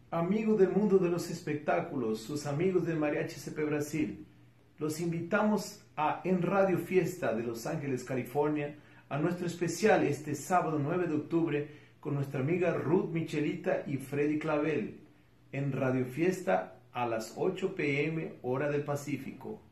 Amigos del mundo de los espectáculos, sus amigos de Mariachi CP Brasil, los invitamos en Radio Fiesta de Los Ángeles, California, a nuestro especial este sábado 9 de octubre con nuestra amiga Ruth Michelita y Freddy Clavel, en Radio Fiesta a las 8 p.m. hora del Pacífico.